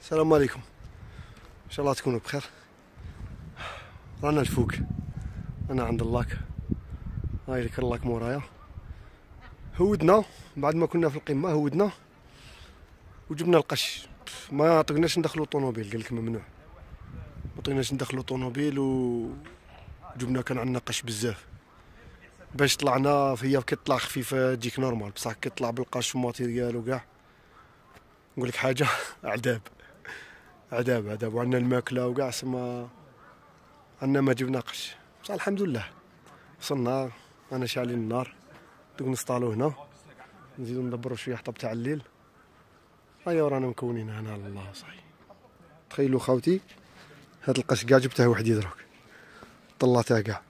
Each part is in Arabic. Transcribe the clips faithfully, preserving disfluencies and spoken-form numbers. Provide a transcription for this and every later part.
السلام عليكم، ان شاء الله تكونوا بخير. رانا الفوق، انا عند اللاك، هاي لك اللاك مورايا. هودنا بعد ما كنا في القمه، هودنا وجبنا القش. ما طقناش ندخلوا طوموبيل، قال لك ممنوع، ما طقناش ندخلوا طوموبيل وجبنا. كان عندنا قش بزاف باش طلعنا. هي كتطلع خفيفه تجيك نورمال، بصح كتطلع بالقش وماتيريال وكاع. نقول لك حاجه عذاب عذاب عذاب. وعندنا الماكله وكاع، سما عندنا ما جبنا قش. بصح الحمد لله وصلنا. انا شاعلين النار، دوك نسطالو هنا، نزيدو ندبرو شويه حطب تاع الليل. هيا ورانا مكونين هنا على الله صحيح. تخيلوا خاوتي، هاد القش كاع جبته وحدي دروك، طلعته كاع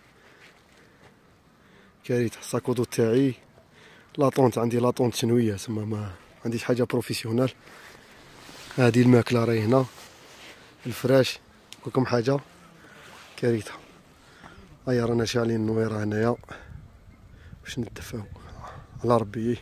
كارثه. الساكودو تاعي لاطونت، عندي لاطونت شنويه، سما ما عنديش حاجه بروفيسيونال. هادي الماكله راهي هنا، الفراش كلكم حاجه كارثه. هيا رانا شاعلين النويره هنايا باش ندفاو على ربي.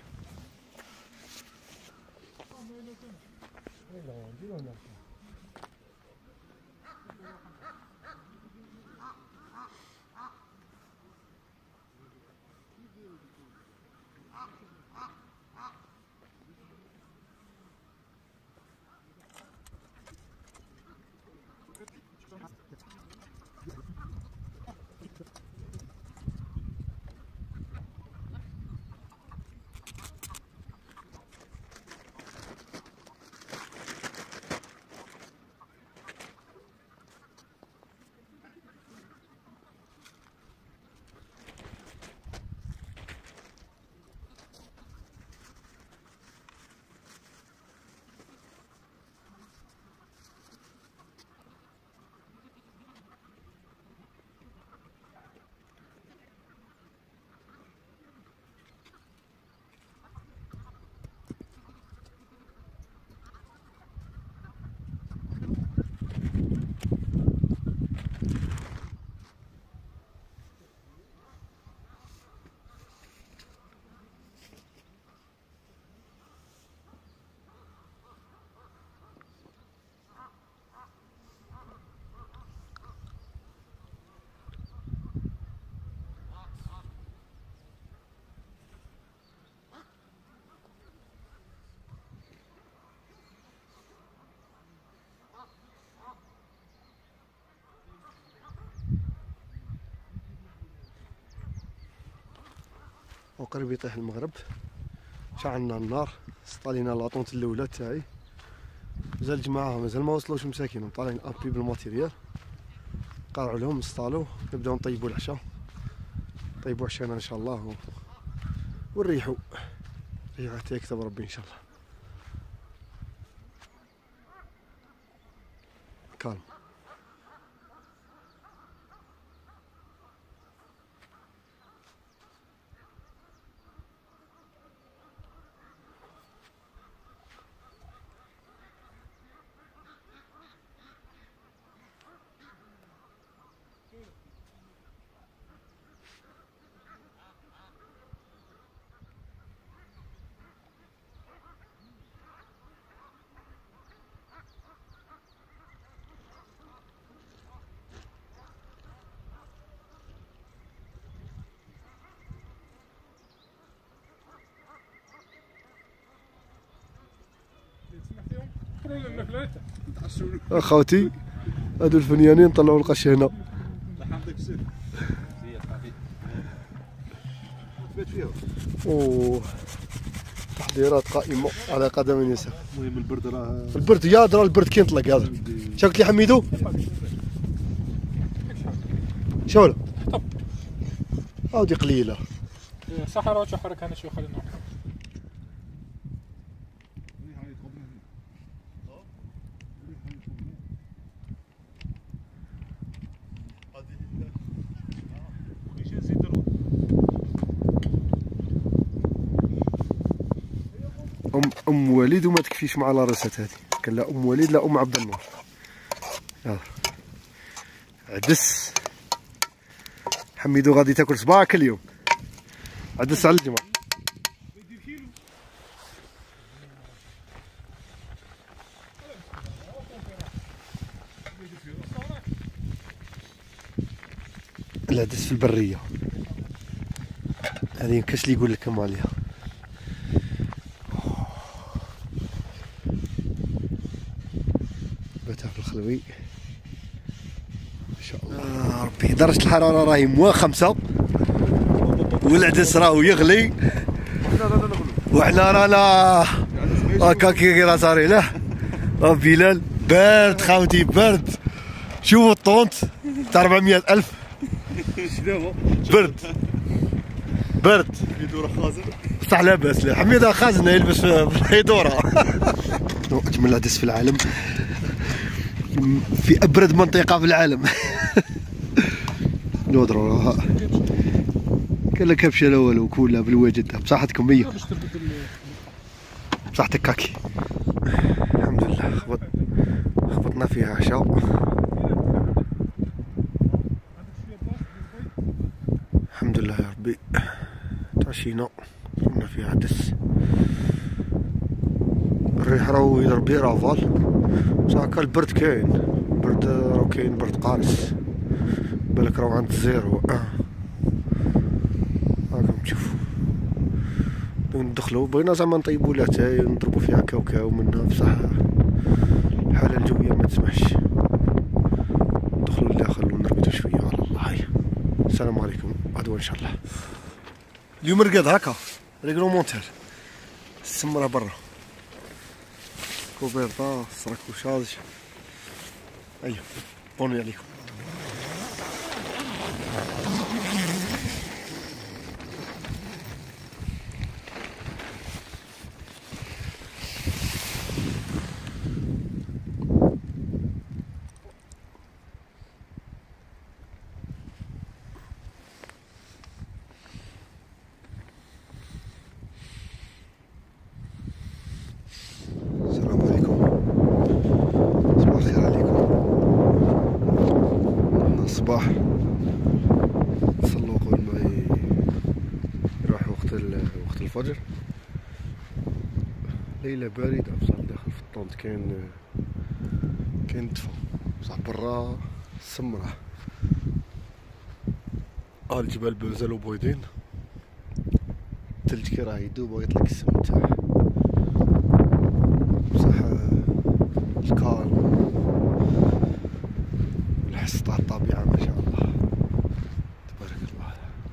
وقريب يطيح المغرب. شعلنا النار، سطالينا لاطونت الاولى تاعي. مازال الجماعه مازال ما وصلوش مساكين، طالعين ابي بالماتيريال. قارعوا لهم، نسطالو، نبداو نطيبوا العشاء. نطيبوا عشانا ان شاء الله و... ونريحوا ريحه حتى يكتب ربي ان شاء الله. كالم. اخوتي هادو الفنيانين طلعوا القش هنا. اوه تحضيرات قائمه على قدم يسار. المهم البرد راه البرد يا درا البرد كينطلق هذا. شا قلت لي حميدو؟ شوله هاودي قليله صحراء وتحرك انا شو خلينا ام ام وليد وما تكفيش مع لارسات هذه. كان لا ام وليد لا ام عبد النور. يلا عدس. حميدو غادي تاكل صباعك اليوم. عدس على الجمعة. العدس في البريه هذه كاش اللي يقول لكم عليها. باتها في الخلوي ان شاء الله. آه ربي درجه الحراره راهي موا خمسة والعدس راهو يغلي وحنا رانا هكا كي راه صاري له. اه بلال بارد خاوتي بارد. شوفوا الطونت تاع أربعمية ألف برد برد. يدور خازن بصح لاباس. لا حميدة خازنه يلبس في دورة. اجمل عدس في العالم في ابرد منطقة في العالم. نودرو كان لك كبشه لا والو كلها بالوجد. بصحتكم مية بصحتك كاكي. الحمد لله خبط خبطنا فيها عشاء. الحمد لله يا ربي تعشينا صرنا فيها عدس. الريح راهو يضرب بيه رافال بصح هكا البرد كاين. برد راهو كاين برد قارس بالك راهو عند الزيرو. اه هاكم تشوفوا ندخلو بغينا زعما نطيبو لاتاي نضربو فيها كاوكاو منها بصح الحالة الجوية ما تسمحش. ندخلو لداخل ونرقدو شوية على الله. هاي السلام عليكم غدوة ان شاء الله. اليوم رقد هكا ريغلومونتير السمرة برا كوبيرتا سراكوشاج. ايوا بوني عليكم. الصباح صلوا قبل ما يروح وقت وقت الفجر. ليلة باردة بصح داخل في الطونت كاين كاين دفا بصح برا السمرة. ها الجبال مازالو بويضين. الثلج كي راه يدوب ويطلق السم تاعه بصح الكالم الحس تاع الطبيعة ما شاء الله تبارك الله.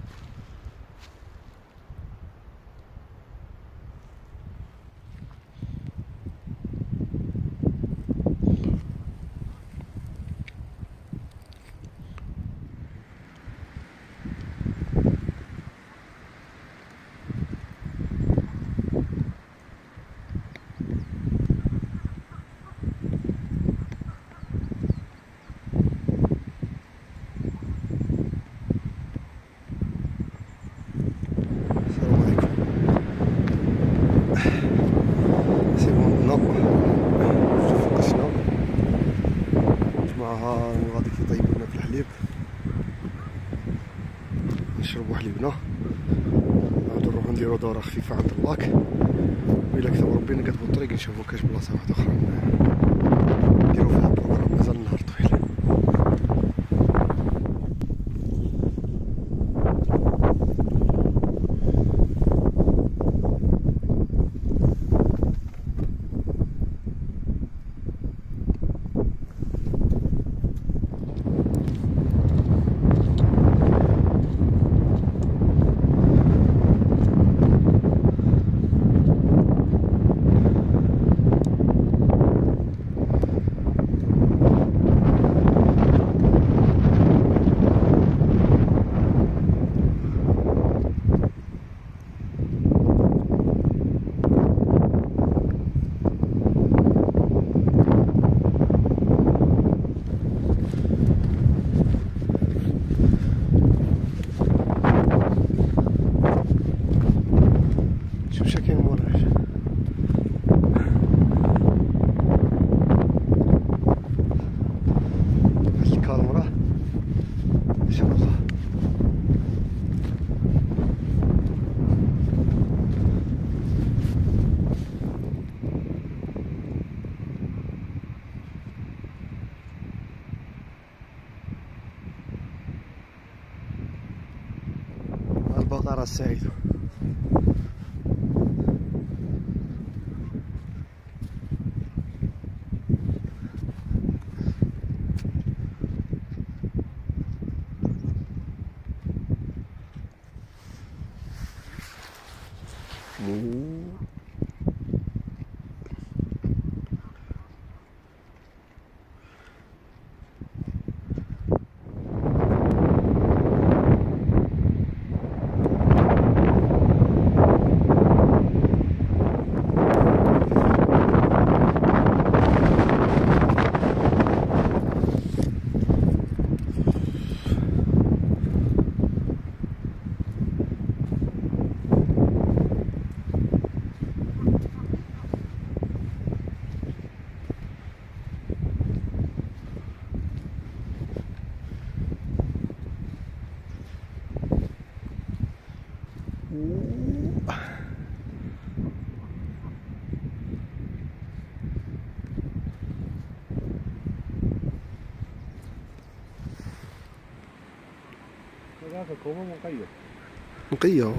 جماعة غادي يطيبوا لنا في الحليب نشربوا حليبنا نعاودو نروحو نديرو دورة خفيفة عند اللاك. وإلا كتب ربي نقطبو الطريق نشوفو كاش بلاصة واحدة أخرى نديرو فيها بروغرام. مازال النهار طويل. راس سعيد. هذاك كوما مقيد نقية.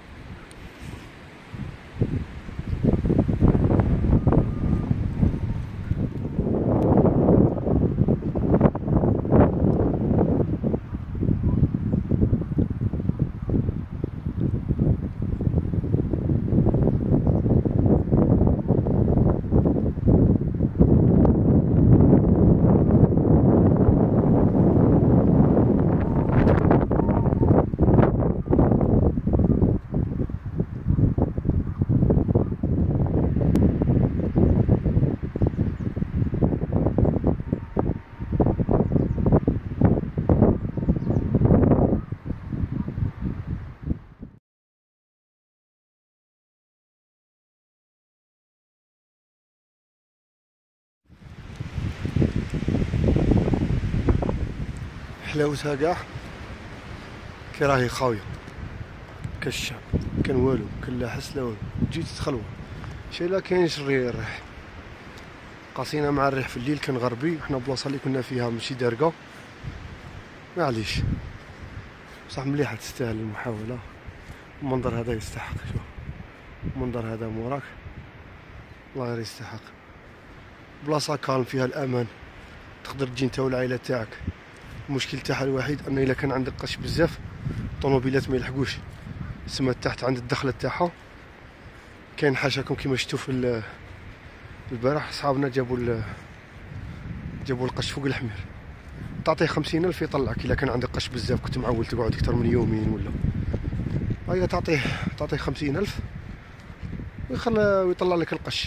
حلاوتها كاع كي راهي خاويه، كالشعب كان والو، كان لا حس لا والو، تجي تتخلوى شي لا كاينش الريح. قاسينا مع الريح في الليل كان غربي، وحنا بلاصه اللي كنا فيها ماشي دارقه، معليش بصح مليحه تستاهل المحاوله. المنظر هذا يستحق، شوف المنظر هذا موراك والله غير يستحق. بلاصه كالم فيها الامان، تقدر تجي نتا والعائله تاعك. المشكل تاعها الوحيد ان الا كان عندك قش بزاف طوموبيلات ما يلحقوش، سما تحت عند الدخله تاعها كاين حاشاكم كيما شفتوا في البارح صحابنا جابوا جابوا القش فوق الحمير، تعطيه خمسين الف يطلعك. الا كان عندك قش بزاف كنت معول تقعد اكثر من يومين ولا هيا تعطيه تعطيه خمسين الف ويخلى ويطلع لك القش.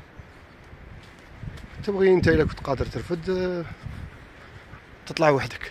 تبغي انت الا كنت قادر ترفد تطلع وحدك.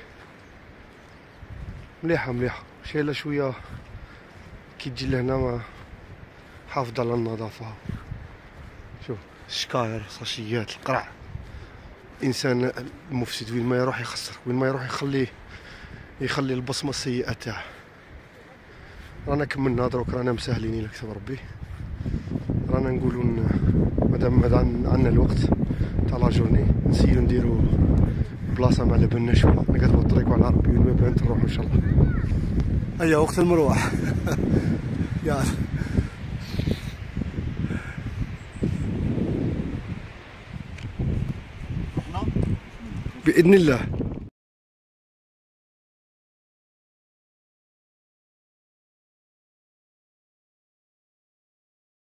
مليحه مليحه شي لا شويه كي تجي لهنا ما حافظ على النظافه. شوف الشكاير صاشيات القرع، انسان المفسد وين ما يروح يخسر، وين ما يروح يخليه يخلي البصمه السيئه تاعه. رانا كملنا دروك، رانا مسهلين لك كتب ربي، رانا نقولوا مادام عندنا الوقت تاع لا جورني نسيو نديرو بلاصه ما على بالناش وين، نقدروا الطريق على ربي وين ما بانت نروحوا ان شاء الله. هيا وقت المروح يلا بإذن الله.